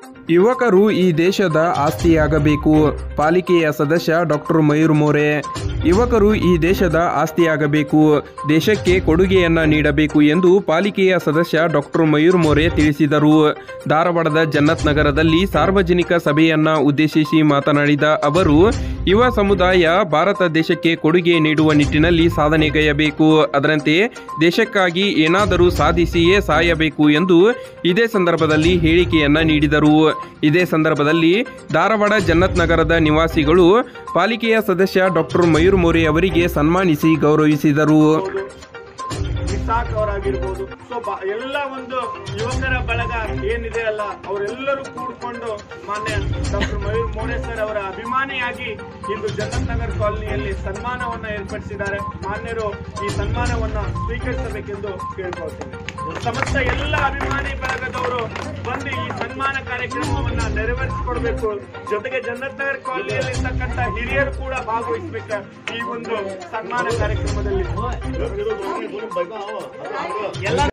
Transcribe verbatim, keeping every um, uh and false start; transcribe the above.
ಯುವಕರು ಈ ದೇಶದ ಆಸ್ತಿಯಾಗಬೇಕು. ಪಾಲಿಕೆಯ ಸದಸ್ಯ ಡಾಕ್ಟರ್ ಮಯೂರ್ ಮೋರೆ. ಯುವಕರು ಈ ದೇಶದ ಆಸ್ತಿಯಾಗಬೇಕು, ದೇಶಕ್ಕೆ ಕೊಡುಗೆಯನ್ನ ನೀಡಬೇಕು ಎಂದು ಪಾಲಿಕೆಯ ಸದಸ್ಯ ಡಾಕ್ಟರ್ ಮಯೂರ್ ಮೋರೆ ತಿಳಿಸಿದರು. ಧಾರವಾಡದ ಜನ್ನತ್ ನಗರದಲ್ಲಿ ಸಾರ್ವಜನಿಕ ಸಭೆಯನ್ನ ಉದ್ದೇಶಿಸಿ ಮಾತನಾಡಿದ ಅವರು, ಯುವ ಸಮುದಾಯ ಭಾರತ ದೇಶಕ್ಕೆ ಕೊಡುಗೆ ನೀಡುವ ನಿಟ್ಟಿನಲ್ಲಿ ಸಾಧನೆಗೈಯಬೇಕು, ಅದರಂತೆ ದೇಶಕ್ಕಾಗಿ ಏನಾದರೂ ಸಾಧಿಸಿಯೇ ಸಾಯಬೇಕು ಎಂದು ಇದೇ ಸಂದರ್ಭದಲ್ಲಿ ಹೇಳಿಕೆಯನ್ನ ನೀಡಿದರು. ಇದೇ ಸಂದರ್ಭದಲ್ಲಿ ಧಾರವಾಡ ಜನ್ನತ್ ನಗರದ ನಿವಾಸಿಗಳು ಪಾಲಿಕೆಯ ಸದಸ್ಯ ಡಾಕ್ಟರ್ ಮಯೂರ್ ಮೋರೆ ಅವರಿಗೆ ಸನ್ಮಾನಿಸಿ ಗೌರವಿಸಿದರು. ಇಸಾಕ್ ಅವರಾಗಿರ್ಬೋದು, ಸೊ ಎಲ್ಲ ಒಂದು ಯುವಕರ ಬಳಗ ಏನಿದೆ ಅಲ್ಲ, ಅವರೆಲ್ಲರೂ ಕೂಡ್ಕೊಂಡು ಮಾನ್ಯ ಡಾಕ್ಟರ್ ಮಯೂರ್ ಮೋರೆ ಸರ್ ಅವರ ಅಭಿಮಾನಿಯಾಗಿ ಇಂದು ಜನ್ನತ್ ನಗರ್ ಕಾಲನಿಯಲ್ಲಿ ಸನ್ಮಾನವನ್ನ ಏರ್ಪಡಿಸಿದ್ದಾರೆ. ಮಾನ್ಯರು ಈ ಸನ್ಮಾನವನ್ನ ಸ್ವೀಕರಿಸಬೇಕೆಂದು ಕೇಳ್ಕೊಳ್ತೀನಿ. ಸಮಸ್ತ ಎಲ್ಲ ಅಭಿಮಾನಿ ಬಳಗದವರು ಬಂದು ಈ ಸನ್ಮಾನ ಕಾರ್ಯಕ್ರಮವನ್ನ ನೆರವೇರಿಸಿಕೊಡ್ಬೇಕು. ಜೊತೆಗೆ ಜನ್ನತ್ ನಗರ್ ಕಾಲನಿಯಲ್ಲಿ ಇರ್ತಕ್ಕಂಥ ಹಿರಿಯರು ಕೂಡ ಭಾಗವಹಿಸಬೇಕ ಈ ಒಂದು ಸನ್ಮಾನ ಕಾರ್ಯಕ್ರಮದಲ್ಲಿ. ಎಲ್ಲ